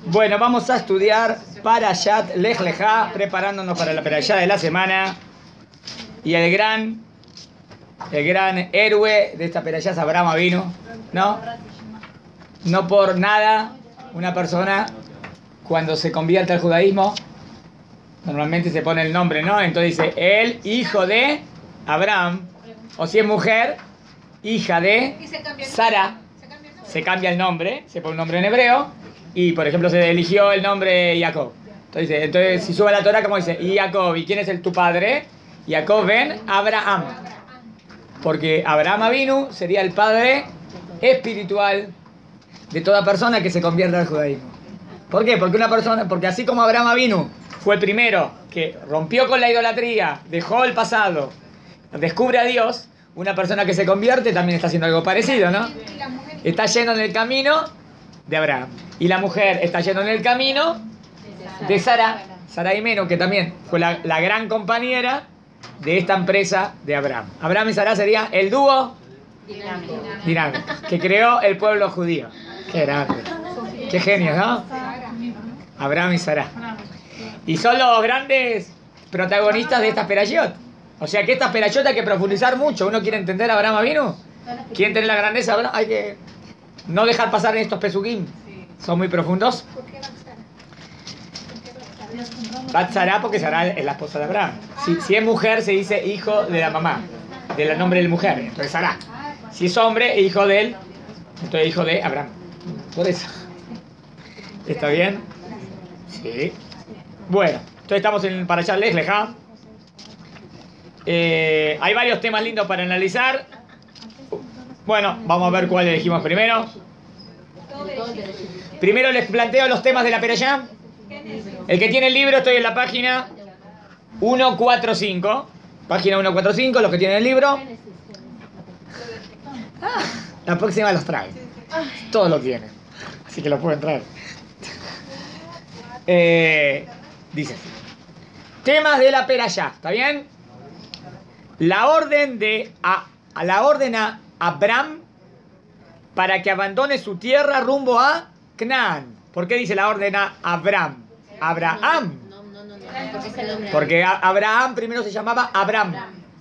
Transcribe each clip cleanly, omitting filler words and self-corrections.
Bueno, vamos a estudiar Parashat Lech Lejá, preparándonos para la Parashá de la semana. Y el gran héroe de esta Parashá es Abraham Avinu, ¿no? No por nada, una persona, cuando se convierte al judaísmo, normalmente se pone el nombre, ¿no? Entonces dice, el hijo de Abraham, o si es mujer, hija de Sara. Se cambia el nombre, se pone un nombre en hebreo, y por ejemplo se eligió el nombre Jacob. Entonces si sube la Torah, como dice, y Jacob, ¿y quién es tu padre? Jacob ben Abraham. Porque Abraham Avinu sería el padre espiritual de toda persona que se convierta al judaísmo. ¿Por qué? Porque así como Abraham Avinu fue el primero que rompió con la idolatría, dejó el pasado, descubre a Dios, una persona que se convierte también está haciendo algo parecido, ¿no? Está yendo en el camino de Abraham. Y la mujer está yendo en el camino de Sara, Sarai Menú, que también fue la gran compañera de esta empresa de Abraham. Abraham y Sara sería el dúo dinámico que creó el pueblo judío. Qué grande, qué genio, ¿no? Abraham y Sara. Y son los grandes protagonistas de estas perashot. O sea que estas perashot hay que profundizar mucho. Uno quiere entender a Abraham Avinu, quiere tener la grandeza, hay que no dejar pasar en estos pesukim. Son muy profundos. Bat Sará, porque Sará es la esposa de Abraham. Si es mujer, se dice hijo de la mamá, del nombre de la mujer. Entonces Sará. Si es hombre, hijo de él, entonces hijo de Abraham. Por eso. ¿Está bien? Sí. Bueno, entonces estamos en Parashat Lech Lejá. Hay varios temas lindos para analizar. Bueno, vamos a ver cuál elegimos primero. Primero les planteo los temas de la Perashá. El que tiene el libro, estoy en la página 145. Página 145, los que tienen el libro. La próxima los trae. Todos lo tienen. Así que lo pueden traer. Dice así. Temas de la Perashá, ¿está bien? La orden a Abraham para que abandone su tierra rumbo a Canaán. ¿Por qué dice la orden a Abraham? Abraham. Porque Abraham primero se llamaba Abraham.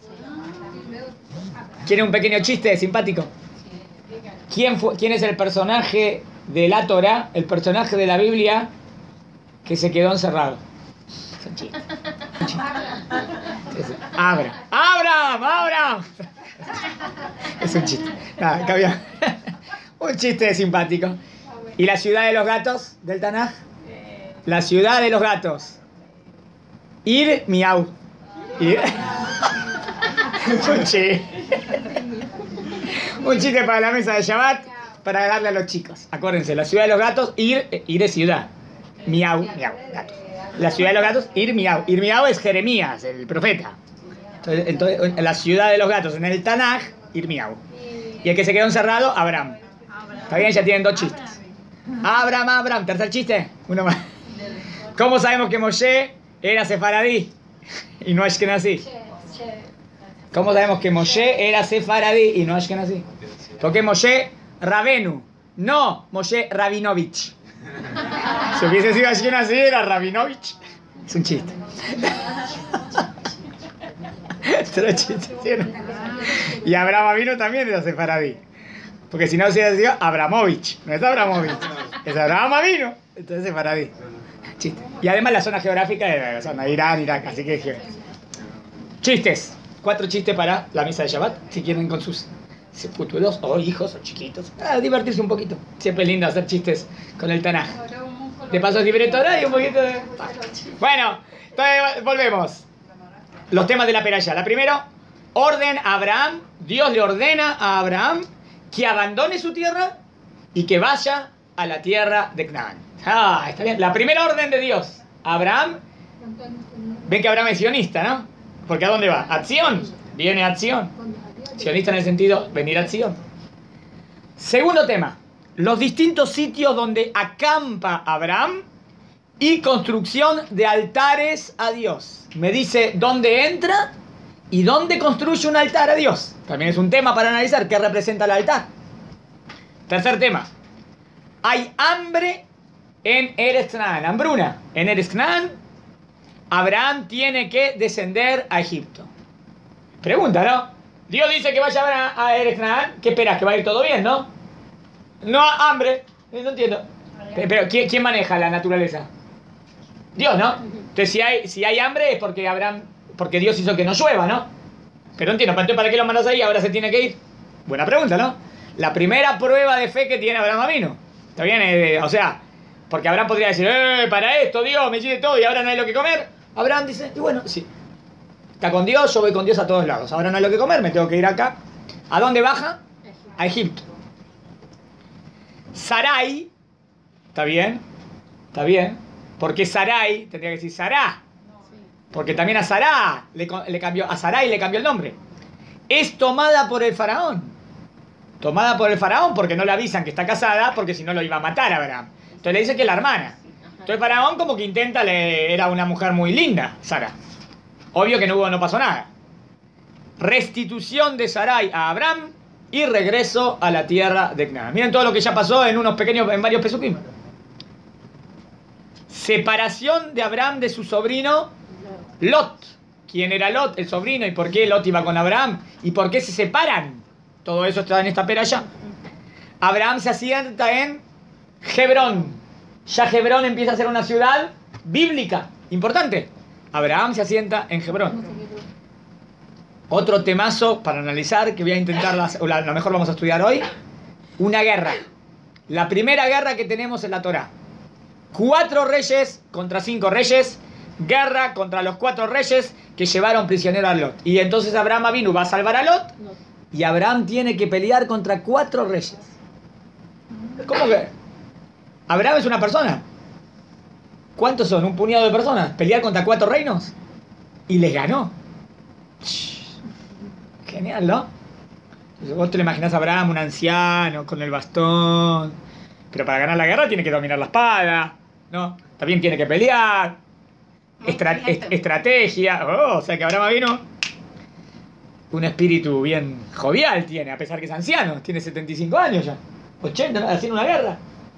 ¿Quiere un pequeño chiste simpático? ¿Quién es el personaje de la Torah, el personaje de la Biblia que se quedó encerrado? Es un chiste. Abraham. Es un chiste. Nada, cabía. Un chiste simpático. ¿Y la ciudad de los gatos del Tanaj? La ciudad de los gatos. Ir miau. Un chiste. Un chiste para la mesa de Shabbat, para darle a los chicos. Acuérdense, la ciudad de los gatos, ir es ciudad. Miau, gato. La ciudad de los gatos, ir miau. Ir miau es Jeremías, el profeta. Entonces, la ciudad de los gatos en el Tanaj, ir miau. Y el que se quedó encerrado, Abraham. Está bien, ya tienen dos chistes. Abraham. Tercer chiste, uno más. ¿Cómo sabemos que Moshe era sefaradí y no ashkenazí? ¿Cómo sabemos que Moshe era sefaradí y no ashkenazí? Porque Moshe Rabenu, no Moshe Rabinovich. Si hubiese sido ashkenazí, era Rabinovich. Es un chiste. Otro chiste, ¿sí o no? Y Abraham Avinu también era sefaradí. Porque si no se hubiera sido Abramovich. No es Abramovich, es Abraham Avinu. Entonces sefaradí. Chiste. Y además la zona geográfica de la zona Irán, Irak. Así que chistes. 4 chistes para la misa de Shabbat. Si quieren con sus futuros o hijos o chiquitos. Divertirse un poquito. Siempre es lindo hacer chistes con el Tanaj. De paso es libre Torah y un poquito de... Bueno, entonces volvemos. Los temas de la Perashá. La primero, orden a Abraham. Dios le ordena a Abraham que abandone su tierra y que vaya a la tierra de Canaán. Está bien. La primera orden de Dios. Abraham. Ven que Abraham es sionista, ¿no? Porque ¿a dónde va? ¿A Sion? Viene a Sion. Sionista en el sentido, venir a Sion. Segundo tema. Los distintos sitios donde acampa Abraham y construcción de altares a Dios. Me dice dónde entra y dónde construye un altar a Dios. También es un tema para analizar qué representa el altar. Tercer tema. Hay hambre en Eretz Canaán, hambruna. En Eretz Canaán, Abraham tiene que descender a Egipto. Pregunta, ¿no? Dios dice que vaya a Eretz Canaán. ¿Qué esperas? Que va a ir todo bien, ¿no? No, hambre. No entiendo. Pero ¿quién maneja la naturaleza? Dios, ¿no? Entonces si hay hambre es porque Dios hizo que no llueva, ¿no? Pero no entiendo, ¿para qué lo mandas ahí? Ahora se tiene que ir. Buena pregunta, ¿no? La primera prueba de fe que tiene Abraham vino. ¿Está bien? O sea, porque Abraham podría decir, para esto, Dios, me hiciste todo y ahora no hay lo que comer. Abraham dice, y bueno, sí. Está con Dios, yo voy con Dios a todos lados. Ahora no hay lo que comer, me tengo que ir acá. ¿A dónde baja? A Egipto. Sarai, ¿está bien? Está bien. Porque Sarai, tendría que decir Sará. Porque también a Sará a Sarai le cambió el nombre. Es tomada por el faraón. Tomada por el faraón porque no le avisan que está casada, porque si no lo iba a matar a Abraham. Entonces le dice que es la hermana. Entonces el faraón como que intenta, era una mujer muy linda, Sara. Obvio que no pasó nada. Restitución de Sarai a Abraham y regreso a la tierra de Canaán. Miren todo lo que ya pasó en varios pesukim. Separación de Abraham de su sobrino Lot. ¿Quién era Lot? El sobrino. ¿Y por qué Lot iba con Abraham? ¿Y por qué se separan? Todo eso está en esta peralla. Abraham se asienta en Hebrón. Ya Hebrón empieza a ser una ciudad bíblica, importante. Abraham se asienta en Hebrón. Otro temazo para analizar, que voy a intentar, a lo mejor vamos a estudiar hoy. Una guerra. La primera guerra que tenemos en la Torá. 4 reyes contra 5 reyes. Guerra contra los 4 reyes que llevaron prisionero a Lot. Y entonces Abraham Avinu va a salvar a Lot. Y Abraham tiene que pelear contra 4 reyes. ¿Cómo que? Abraham es una persona. ¿Cuántos son? Un puñado de personas. Pelear contra 4 reinos. Y les ganó. Genial, ¿no? Vos te lo imaginás a Abraham, un anciano, con el bastón. Pero para ganar la guerra tiene que dominar la espada, ¿no? También tiene que pelear. Estrategia. O sea que Abraham vino. Un espíritu bien jovial tiene, a pesar que es anciano. Tiene 75 años ya. 80, haciendo una guerra.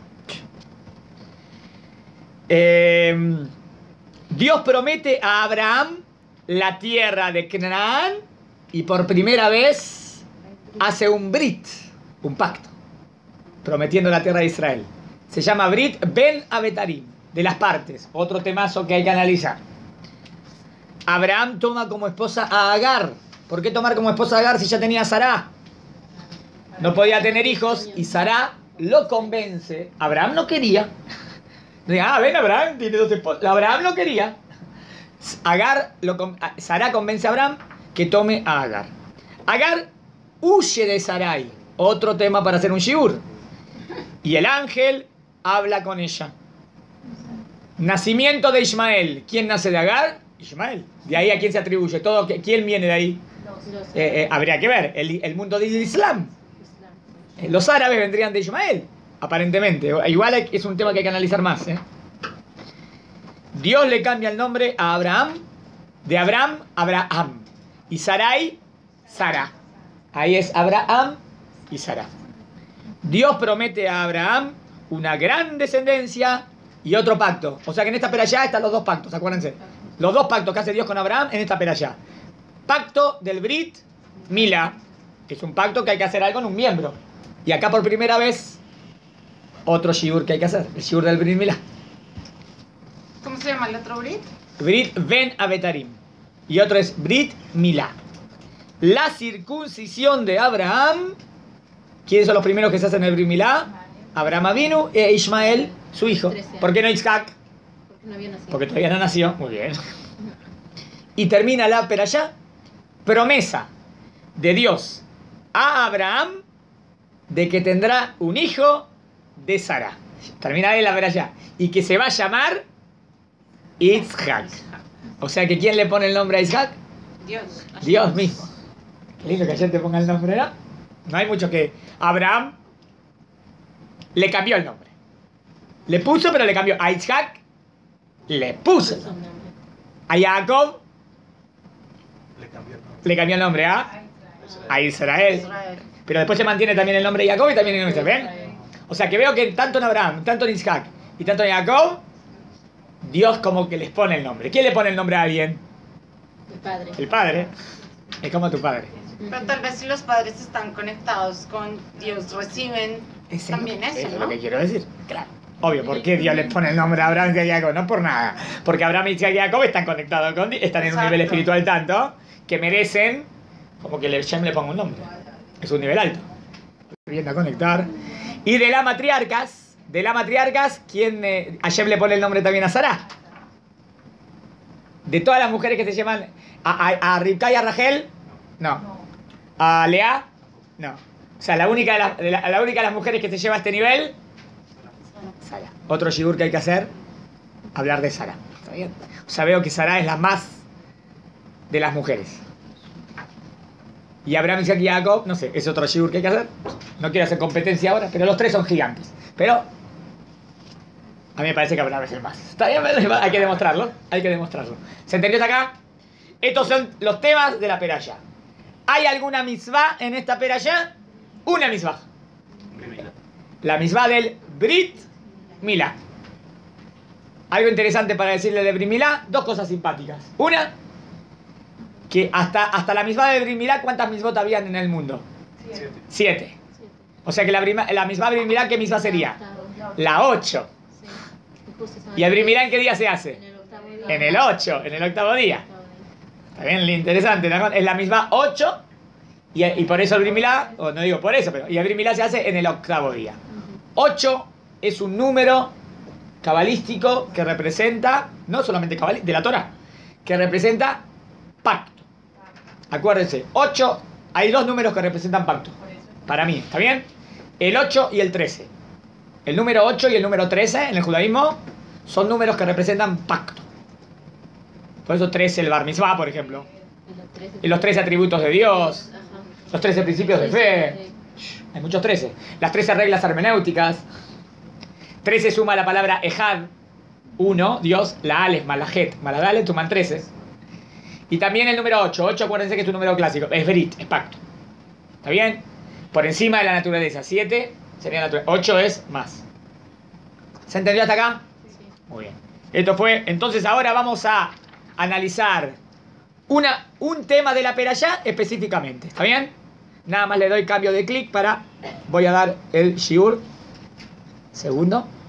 Dios promete a Abraham la tierra de Canaán y por primera vez hace un brit, un pacto, prometiendo la tierra de Israel. Se llama Brit Ben Abetarim, de las partes. Otro temazo que hay que analizar. Abraham toma como esposa a Agar. ¿Por qué tomar como esposa a Agar si ya tenía a Sará? No podía tener hijos y Sará lo convence. Abraham no quería. Ven, Abraham tiene 2 esposas. Abraham no quería. Sará convence a Abraham que tome a Agar. Agar huye de Sarai. Otro tema para hacer un shiur. Y el ángel habla con ella. Nacimiento de Ismael. ¿Quién nace de Agar? Ismael. De ahí a quién se atribuye todo. ¿Quién viene de ahí? Habría que ver. El mundo del Islam. Los árabes vendrían de Ismael. Aparentemente. Igual es un tema que hay que analizar más. Dios le cambia el nombre a Abraham. De Abraham, Abraham. Y Sarai, Sara. Ahí es Abraham y Sara. Dios promete a Abraham una gran descendencia y otro pacto. O sea que en esta perashá están los 2 pactos, acuérdense. Los 2 pactos que hace Dios con Abraham en esta perashá. Pacto del Brit Milá, que es un pacto que hay que hacer algo en un miembro. Y acá por primera vez, otro shiur que hay que hacer, el shiur del Brit Milá. ¿Cómo se llama el otro Brit? Brit Ben Abetarim. Y otro es Brit Milá. La circuncisión de Abraham. ¿Quiénes son los primeros que se hacen el Brit Milá? Abraham Avinu e Ismael, su hijo. ¿Por qué no Isaac? Porque no había nacido. Porque todavía no nació. Muy bien. Y termina la perashá. Promesa de Dios a Abraham de que tendrá un hijo de Sara. Termina ahí la perashá. Y que se va a llamar Isaac. O sea que ¿quién le pone el nombre a Isaac? Dios. Dios mismo. Qué lindo que ayer te ponga el nombre, ¿no? No hay mucho que... Abraham le cambió el nombre. Le puso, pero le cambió. A Isaac le puso el nombre. A Jacob le cambió el nombre a Israel. Pero después se mantiene también el nombre de Jacob y también el nombre de Israel. ¿Ven? O sea que veo que tanto en Abraham, tanto en Isaac Y tanto Jacob, Dios como que les pone el nombre. ¿Quién le pone el nombre a alguien? El padre. El padre. Es como tu padre. Pero tal vez si los padres están conectados con Dios, reciben también eso, Es ¿no? lo que quiero decir. Claro. Obvio, ¿por qué Dios les pone el nombre a Abraham y a Jacob? No por nada. Porque Abraham y Jacob están conectados con Dios, están en un Exacto. nivel espiritual tanto que merecen como que Shem le ponga un nombre. Es un nivel alto. Viendo a conectar. Y de las matriarcas, ¿quién Hashem le pone el nombre también a Sarah? De todas las mujeres que se llaman a Ribka y a Rachel, no. A Lea, no. O sea, la única de las mujeres que se lleva a este nivel, Sara. Otro shiur que hay que hacer, hablar de Sara. ¿Está bien? O sea, veo que Sara es la más de las mujeres. Y Abraham, Isaac y Jacob, no sé, es otro shiur que hay que hacer. No quiero hacer competencia ahora, pero los tres son gigantes. Pero a mí me parece que Abraham es el más. ¿Está bien? Hay que demostrarlo. ¿Se entendió hasta acá? Estos son los temas de la peralla. ¿Hay alguna mitzvah en esta peralla? Una mitzvah. La mitzvah del Brit Milá. Algo interesante para decirle de Brit Milá, dos cosas simpáticas. Una, que hasta la mitzvah de Brit Milá, ¿cuántas mitzvot habían en el mundo? 7. O sea que la mitzvah Brit Milá, ¿qué mitzvah sería? La 8. ¿Y el Brit Milá en qué día se hace? En el 8, en el octavo día. Está bien, interesante, ¿no? Es la misma 8 y por eso el Brit Milá, o no digo por eso, pero y el Brit Milá se hace en el octavo día. 8 es un número cabalístico que representa, no solamente de la Torah, que representa pacto. Acuérdense, 8, hay dos números que representan pacto. Para mí, ¿está bien? El 8 y el 13. El número 8 y el número 13 en el judaísmo son números que representan pacto. Por eso 13 el Bar Mitzvah, por ejemplo. Y los 13 atributos de Dios. Los 13 principios de fe. Hay muchos 13. Las 13 reglas hermenéuticas. 13 suma la palabra Ejad. 1, Dios. La Aleph más la Het más la Dalet suman 13. Y también el número 8. 8, acuérdense que es un número clásico. Es Brit, es pacto. ¿Está bien? Por encima de la naturaleza. 7 sería naturaleza. 8 es más. ¿Se entendió hasta acá? Muy bien. Esto fue. Entonces ahora vamos a analizar un tema de la perashá específicamente. ¿Está bien? Nada más le doy cambio de clic para... Voy a dar el shiur. Segundo.